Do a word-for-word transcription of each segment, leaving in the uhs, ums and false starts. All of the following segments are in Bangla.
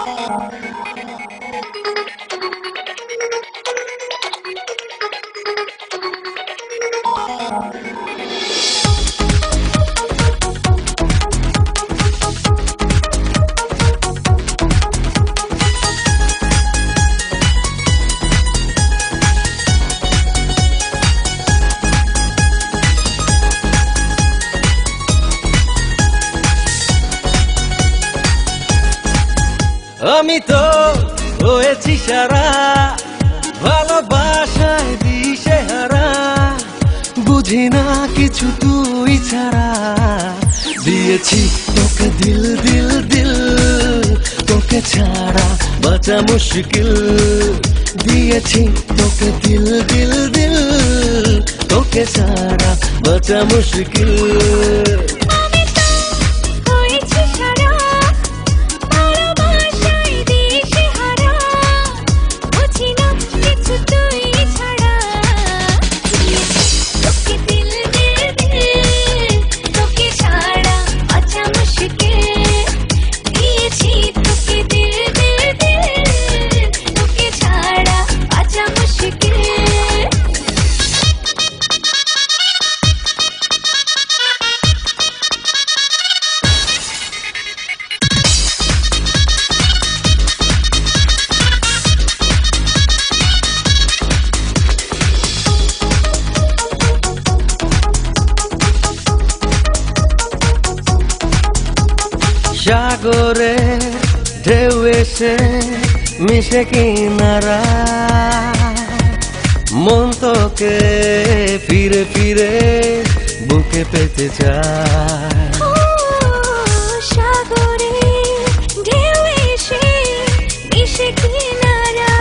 আমি তো হয়েছি সারা ভালোবাসায় দিশেহারা, বুঝি না কিছু তুই ছাড়া। দিয়েছি তোকে দিল দিল দিল, তোকে ছাড়া বাঁচা মুশকিল। দিয়েছি তোকে দিল দিল দিল, তোকে ছাড়া বাঁচা মুশকিল। সাগরে ঢেউ এসে মিশে কিনারা, মন তোকে ফিরে ফিরে বুকে পেতে চায়। সাগরে ঢেউ এসে মিশে কিনারা,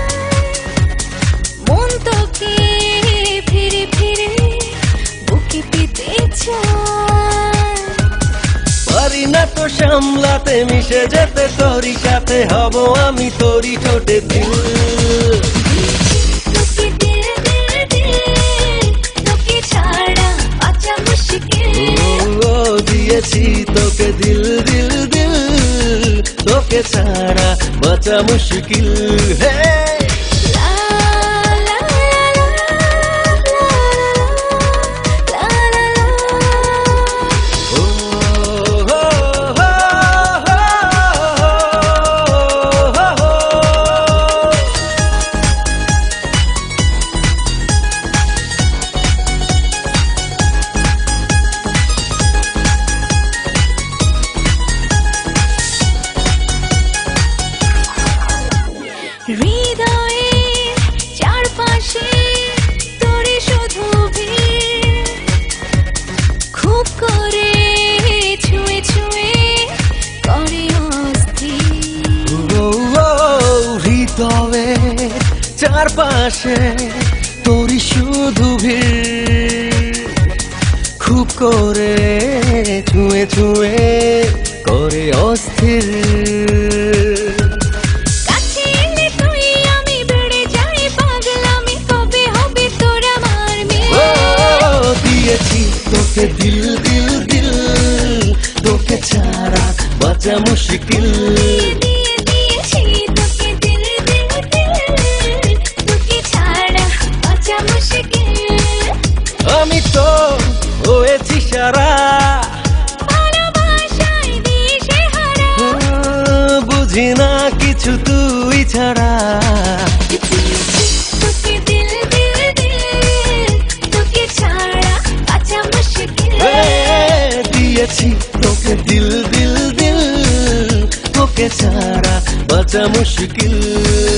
মন তোকে ফিরে ফিরে বুকে পেতে চায়। পারি না তো সামলাতে, মিশে যেতে তোরই সাথে, হব আমি তোরই ঠোঁটে দিল। তোকে দিল দিল দিল, তোকে ছাড়া বাঁচা মুশকিল। ও দিয়েছি তোকে দিল দিল দিল, তোকে ছাড়া বাঁচা মুশকিল। হে হৃদয়ের চারপাশে তোরে শুধু ভিড়, খুব করে ছুঁয়ে ছুঁয়ে করে অস্থির। হৃদয়ের চারপাশে তোরই শুধু ভিড়, খুব করে ছুঁয়ে ছুঁয়ে করে অস্থির। তোকে দিল দিল দিল, তোকে ছাড়া বাঁচা মুশকিল। দিয়েছি তোকে দিল দিল দিল, তোকে ছাড়া বাঁচা মুশকিল। আমি তো হয়েছি সারা ভালোবাসায় দিশেহারা, বুঝি না কিছু তুই ছাড়া। তোকে দিল দিল দিল, তোকে ছাড়া বাঁচা মুশকিল। দিয়েছি তোকে দিল দিল দিল, তোকে ছাড়া বাঁচা মুশকিল।